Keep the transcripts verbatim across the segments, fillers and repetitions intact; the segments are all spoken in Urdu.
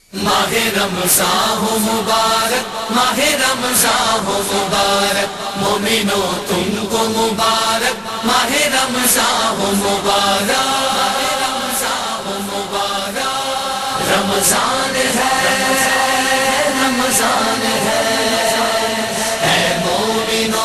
ماہ رمضان ہو مبارک، ماہ رمضان ہو مبارک، مومنو تم کو مبارک، ماہ رمضان ہو مبارک، ماہ رمضان ہو مبارک، رمضان ہے رمضان ہے اے مومنو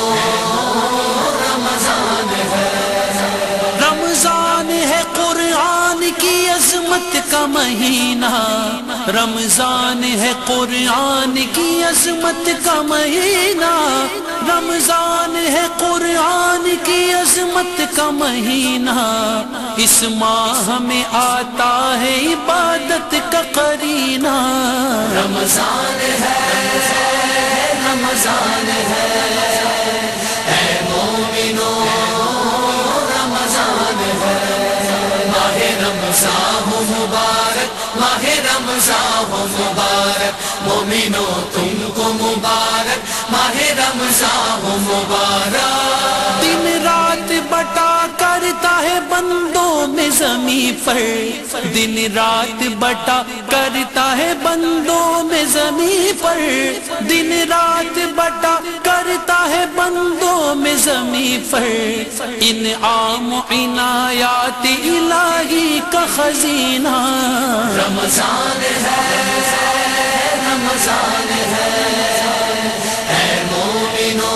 رمضان ہے، رمضان ہے قرآن کی عظمت کا مہینہ، رمضان ہے قرآن کی عظمت کا مہینہ، رمضان ہے قرآن کی عظمت کا مہینہ، اس ماہ میں آتا ہے عبادت کا قرینہ، رمضان ہے رمضان ہے اے مومنو رمضان ہے، ماہ رمضان ہو مبارک، ماہ رمضان ہو مبارک، مومنو تم کو مبارک، ماہ رمضان ہو مبارک، دن رات بٹا کرتا ہے بندوں میں زمین پر، دن رات بٹا کرتا ہے بندوں میں زمین پر، دن رات بٹا کرتا ہے بندوں میں زمین پر، انعام و عنایات الہی کا خزینہ، رمضان ہے رمضان ہے اے مومنو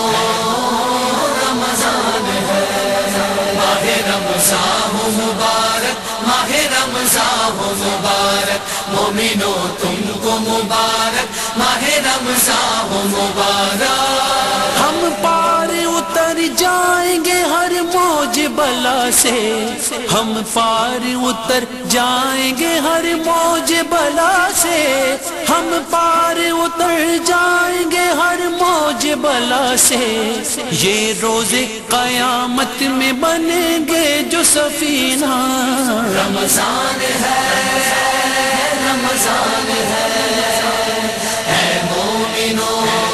رمضان ہے، ماہ رمضان ہو مبارک، ماہ رمضان ہو مبارک، مومنو تم کو مبارک، ماہ رمضان ہو مبارک، ہم پار اتر جائیں گے ہر موج بلا سے، ہم پار اتر جائیں گے ہر موج بلا سے، ہم پار اتر جائیں گے ہر موج بلا سے، یہ روز قیامت میں بنیں گے جو سفینہ، رمضان ہے رمضان ہے اے مومنو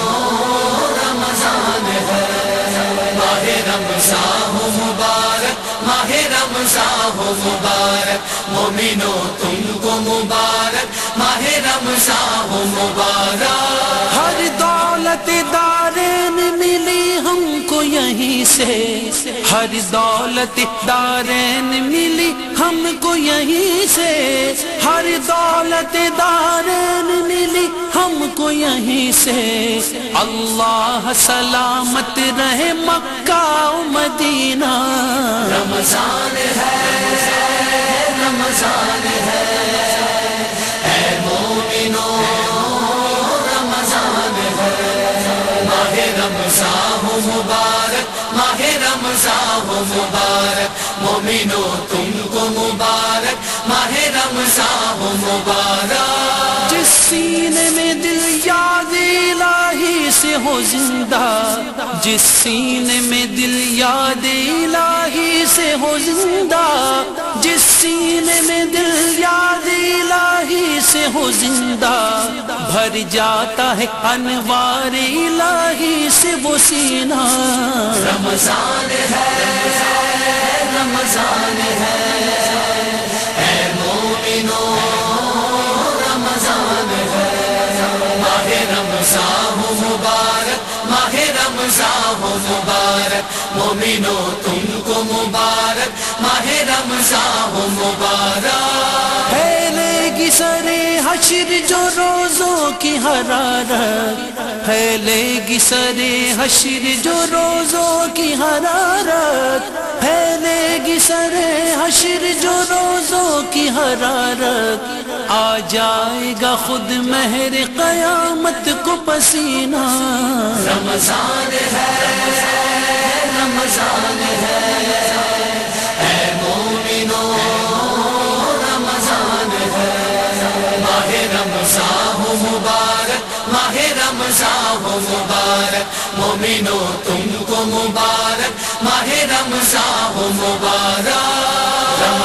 رمضان ہے، ماہ رمضان ہو مبارک، ماہ رمضان ہو مبارک، مومنو تم کو مبارک، ماہ رمضان ہو مبارک، ہر دولت دارین ملی ہم کو یہیں سے، ہر دولت دارین ملی ہم کو یہیں سے، ہر دولت دارین ملی ہم کو یہیں سے، اللہ سلامت رہے مکہ و مدینہ، رمضان ہے رمضان ہے اے مومنو رمضان ہے، ماہ رمضان ہو مبارک، ماہ رمضان ہو مبارک، مومنو تم کو مبارک، ماہ رمضان ہو مبارک، جس سینے میں دل یاد الہی سے ہو زندہ، جس سینے میں دل یاد الہی سے ہو زندہ، جس سینے میں دل یاد الہی سے ہو زندہ، بھر جاتا ہے انوار الہی سے وہ سینہ، رمضان ہے رمضان ہے اے مومنو رمضان ہے، ماہ رمضان ہو مبارک، ماہ رمضان ہو مبارک، مومنو تم کو مبارک، ماہ رمضان ہو مبارک، پھیلے گی سرے حشر جو روزوں کی حرارت، پھیلے گی سرے حشر جو روزوں کی حرارت، پھیلے گی سرے حشر جو روزوں کی حرارت، آ جائے گا خود مہر قیامت کو پسینہ، رمضان ہے رمضان ہے اے مومنو رمضان ہے، ماہ رمضان ہو مبارک، ماہ رمضان ہو مبارک، مومنو تم کو مبارک، ماہ رمضان ہو مبارک،